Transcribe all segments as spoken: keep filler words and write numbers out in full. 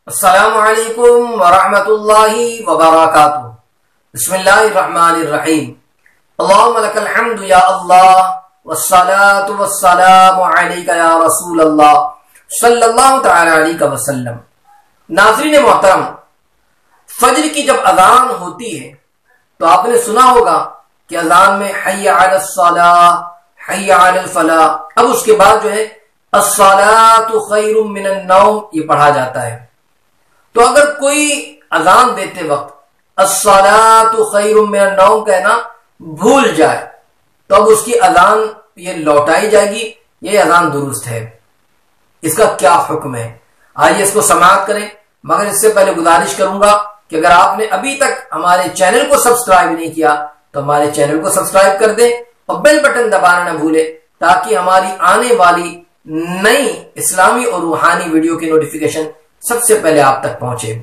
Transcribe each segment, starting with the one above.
السلام علیکم ورحمۃ اللہ وبرکاتہ۔ بسم اللہ الرحمن الرحیم۔ اللہم لک الحمد یا اللہ والصلاة والسلام علیک یا رسول اللہ صلی اللہ تعالی علیہ وسلم۔ ناظرین محترم، فجر کی جب اذان ہوتی ہے تو آپ نے سنا ہوگا کہ اذان میں حی علی الصلاۃ، حی علی الفلاح، اب اس کے بعد جو ہے الصلاۃ خیر من النوم یہ پڑھا جاتا ہے۔ تو اگر کوئی اذان دیتے وقت الصلاۃ خیر من النوم کہنا بھول جائے تو اب اس کی اذان یہ لوٹائی جائے گی، یہ اذان درست ہے؟ اس کا کیا حکم ہے؟ آئیے اس کو سماعت کریں، مگر اس سے پہلے گزارش کروں گا کہ اگر آپ نے ابھی تک ہمارے چینل کو سبسکرائب نہیں کیا تو ہمارے چینل کو سبسکرائب کر دیں اور بیل بٹن دبانا نہ بھولیں تاکہ ہماری آنے والی نئی اسلامی اور روحانی ویڈیو کی نوٹیفیکیشن سب سے پہلے آپ تک پہنچے۔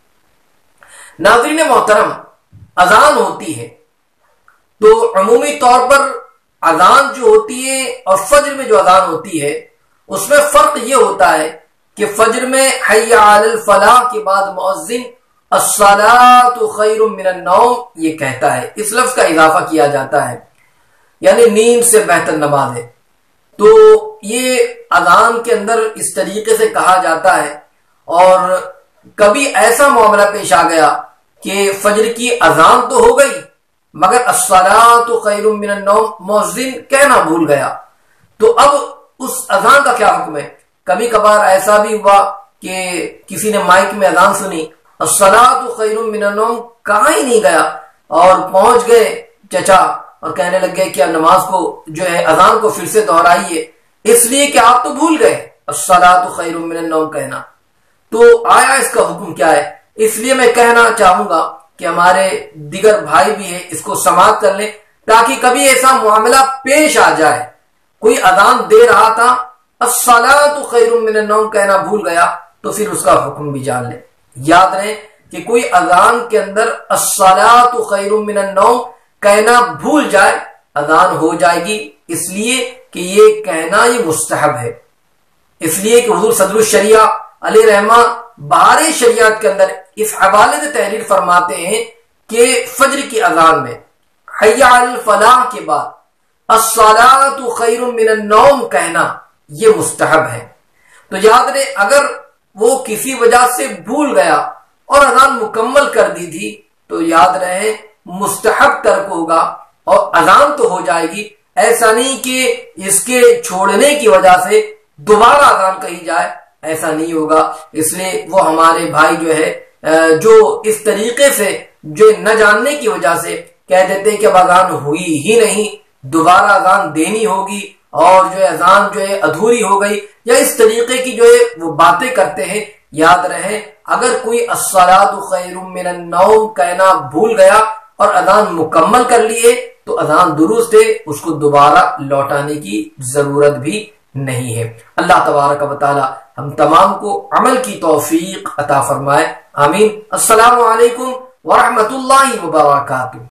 ناظرین محترم، اذان ہوتی ہے تو عمومی طور پر اذان جو ہوتی ہے اور فجر میں جو اذان ہوتی ہے اس میں فرق یہ ہوتا ہے کہ فجر میں حی علی الفلاح کے بعد مؤذن الصلاۃ خیر من النوم یہ کہتا ہے، اس لفظ کا اضافہ کیا جاتا ہے، یعنی نیند سے بہتر نماز ہے۔ تو یہ اذان کے اندر اس طریقے سے کہا جاتا ہے، اور کبھی ایسا معاملہ پیش آ گیا کہ فجر کی اذان تو ہو گئی مگر الصلاۃ خیر من النوم مؤذن کہنا بھول گیا، تو اب اس اذان کا کیا حکم ہے؟ کبھی کبھار ایسا بھی ہوا کہ کسی نے مائک میں اذان سنی، الصلاۃ خیر من النوم کہاں ہی نہیں گیا اور پہنچ گئے چچا اور کہنے لگ گئے کہ نماز کو جو ہے اذان کو پھر سے دہرائیے، اس لیے کہ آپ تو بھول گئے الصلاۃ خیر من النوم کہنا۔ تو آیا اس کا حکم کیا ہے؟ اس لیے میں کہنا چاہوں گا کہ ہمارے دیگر بھائی بھی ہیں اس کو سماعت کر لیں تاکہ کبھی ایسا معاملہ پیش آ جائے، کوئی اذان دے رہا تھا الصلاۃ خیر من النوم کہنا بھول گیا تو پھر اس کا حکم بھی جان لیں۔ یاد رہے کہ کوئی اذان کے اندر الصلاۃ خیر من النوم کہنا بھول جائے اذان ہو جائے گی، اس لیے کہ یہ کہنا یہ مستحب ہے، اس لیے کہ حضور صدر الشریعہ علیہ رحمہ بہار شریعت کے اندر اس حوالے سے تحریر فرماتے ہیں کہ فجر کی اذان میں حی علی الفلاح کے بعد الصلاۃ خیر من النوم کہنا یہ مستحب ہے۔ تو یاد رہے اگر وہ کسی وجہ سے بھول گیا اور اذان مکمل کر دی تھی تو یاد رہے مستحب ترک ہوگا اور اذان تو ہو جائے گی، ایسا نہیں کہ اس کے چھوڑنے کی وجہ سے دوبارہ اذان کہی جائے، ایسا نہیں ہوگا۔ اس لیے وہ ہمارے بھائی جو ہے جو اس طریقے سے جو نہ جاننے کی وجہ سے کہہ دیتے کہ اب اذان ہوئی ہی نہیں، دوبارہ اذان دینی ہوگی اور جو ہے اذان جو ہے ادھوری ہو گئی، یا اس طریقے کی جو ہے وہ باتیں کرتے ہیں، یاد رہے اگر کوئی الصلاۃ خیر من النوم کہنا بھول گیا اور اذان مکمل کر لیے تو اذان درست ہے، اس کو دوبارہ لوٹانے کی ضرورت بھی نہیں ہے۔ اللہ تبارک و تعالی ہم تمام کو عمل کی توفیق عطا فرمائے، آمین۔ السلام علیکم ورحمۃ اللہ وبرکاتہ۔